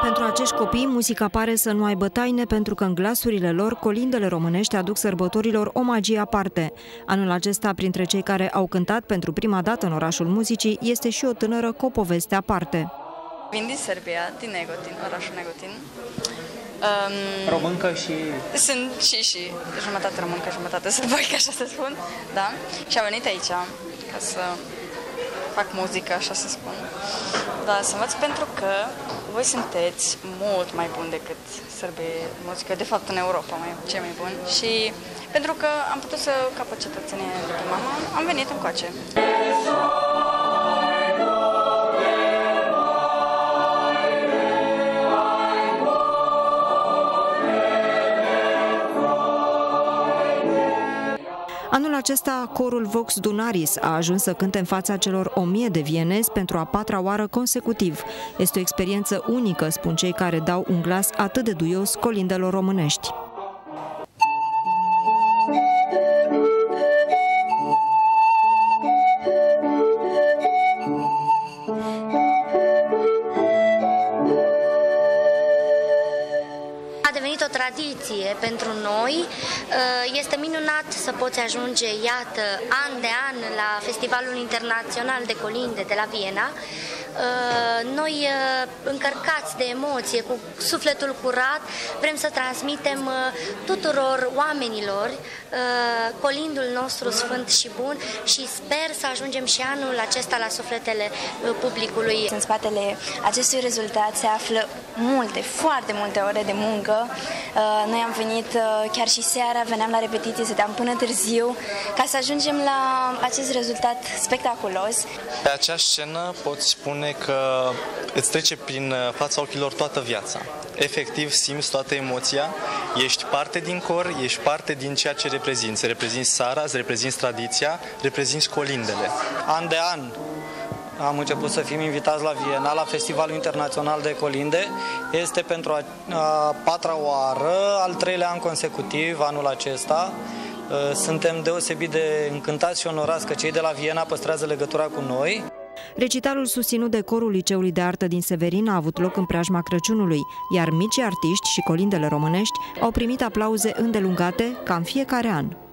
Pentru acești copii, muzica pare să nu aibă taine pentru că în glasurile lor, colindele românești aduc sărbătorilor o magie aparte. Anul acesta, printre cei care au cântat pentru prima dată în orașul muzicii, este și o tânără cu o poveste aparte. Vin din Serbia, din Negotin, orașul Negotin. Româncă și... Sunt și jumătate româncă, jumătate sârboică, așa să spun, da? Și am venit aici ca să fac muzică, așa să spun. Da, să învăț pentru că voi sunteți mult mai buni decât sârbii muzică, de fapt în Europa, cei mai buni. Și pentru că am putut să capăt cetățenie de pe mama, am venit încoace. Anul acesta, corul Vox Dunaris a ajuns să cânte în fața celor 1000 de vienezi pentru a 4-a oară consecutiv. Este o experiență unică, spun cei care dau un glas atât de duios colindelor românești. A devenit o tradiție pentru noi. Este minunat să poți ajunge, iată, an de an la Festivalul Internațional de Colinde de la Viena. Noi, încărcați de emoție, cu sufletul curat, vrem să transmitem tuturor oamenilor colindul nostru sfânt și bun și sper să ajungem și anul acesta la sufletele publicului. În spatele acestui rezultat se află foarte multe ore de muncă. Noi am venit chiar și seara, veneam la repetiție, stăteam până târziu ca să ajungem la acest rezultat spectaculos. Pe acea scenă poți spune că îți trece prin fața ochilor toată viața. Efectiv simți toată emoția, ești parte din cor, ești parte din ceea ce reprezinți. Reprezinți țara, îți reprezinți tradiția, reprezinți colindele. An de an am început să fim invitați la Viena, la Festivalul Internațional de Colinde. Este pentru a 4-a oară, al 3-lea an consecutiv, anul acesta. Suntem deosebit de încântați și onorați că cei de la Viena păstrează legătura cu noi. Recitalul susținut de corul Liceului de Artă din Severin a avut loc în preajma Crăciunului, iar micii artiști și colindele românești au primit aplauze îndelungate ca în fiecare an.